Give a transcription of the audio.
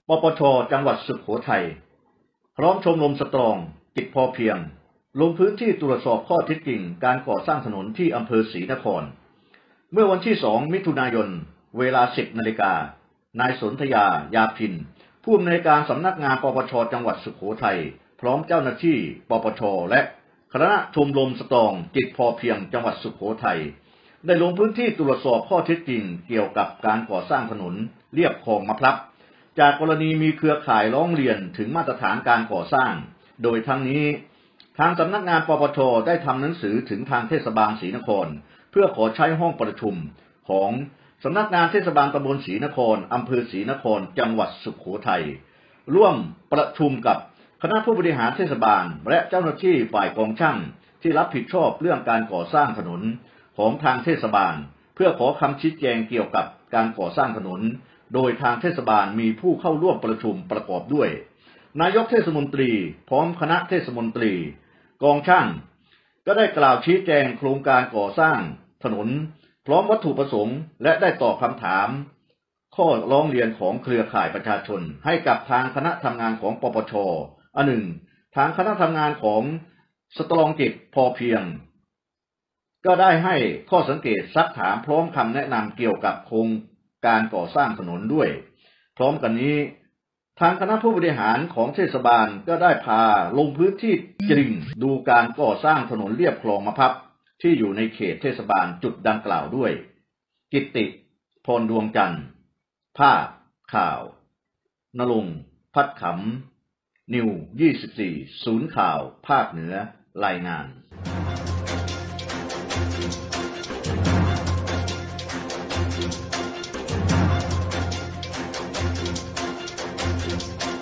ปปช.จังหวัดสุโขทัยพร้อมชมรมสตรองจิตพอเพียงลงพื้นที่ตรวจสอบข้อเท็จจริงการก่อสร้างถนนที่อำเภอศรีนครเมื่อวันที่ 2 มิถุนายนเวลา 10 นาฬิกานายสนธยายาพินผู้อำนวยการสำนักงานปปช.จังหวัดสุโขทัยพร้อมเจ้าหน้าที่ปปช.และคณะชมรมสตรองจิตพอเพียงจังหวัดสุโขทัยได้ลงพื้นที่ตรวจสอบข้อเท็จจริงเกี่ยวกับการก่อสร้างถนนเลียบคลองมะพร้าวจากกรณีมีเครือข่ายร้องเรียนถึงมาตรฐานการก่อสร้างโดยทั้งนี้ทางสำนักงานปปช.ได้ทำหนังสือถึงทางเทศบาลศรีนครเพื่อขอใช้ห้องประชุมของสำนักงานเทศบาลตำบลศรีนครอำเภอศรีนครจังหวัดสุโขทัยร่วมประชุมกับคณะผู้บริหารเทศบาลและเจ้าหน้าที่ฝ่ายกองช่างที่รับผิดชอบเรื่องการก่อสร้างถนนของทางเทศบาลเพื่อขอคำชี้แจงเกี่ยวกับการก่อสร้างถนนโดยทางเทศบาลมีผู้เข้าร่วมประชุมประกอบด้วยนายกเทศมนตรีพร้อมคณะเทศมนตรีกองช่างก็ได้กล่าวชี้แจงโครงการก่อสร้างถนนพร้อมวัตถุประสงค์และได้ตอบคำถามข้อร้องเรียนของเครือข่ายประชาชนให้กับทางคณะทำงานของปปช.อันหนึ่งทางคณะทำงานของสตรองจิตพอเพียงก็ได้ให้ข้อสังเกตซักถามพร้อมคำแนะนำเกี่ยวกับโครงการก่อสร้างถนนด้วยพร้อมกันนี้ทางคณะผู้บริหารของเทศบาลก็ได้พาลงพื้นที่จริงดูการก่อสร้างถนนเลียบคลองมะพร้าวที่อยู่ในเขตเทศบาลจุดดังกล่าวด้วยกิตติพรดวงจันทร์ภาพข่าวนรงค์พัดขำนิว 24 ศูนย์ข่าวภาคเหนือรายงาน